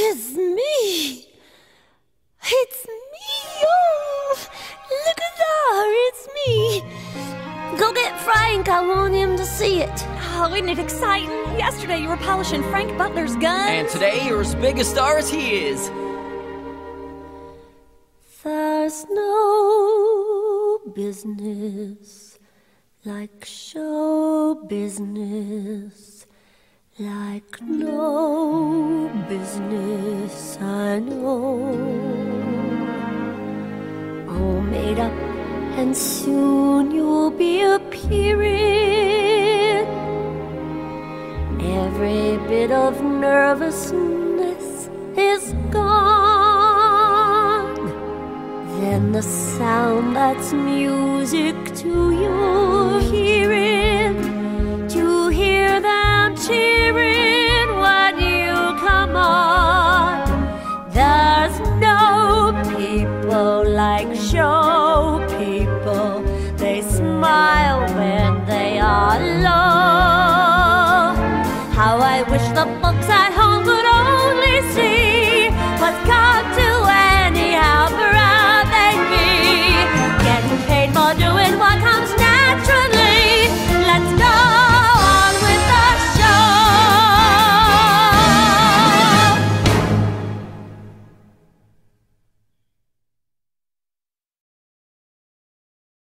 It's me. It's me. Oh, look at that. It's me. Go get Frank. I want him to see it. Oh, isn't it exciting? Yesterday you were polishing Frank Butler's guns. And today you're as big a star as he is. There's no business like show business, like no business I know. All made up and soon you'll be appearing. Every bit of nervousness is gone. Then the sound that's music to you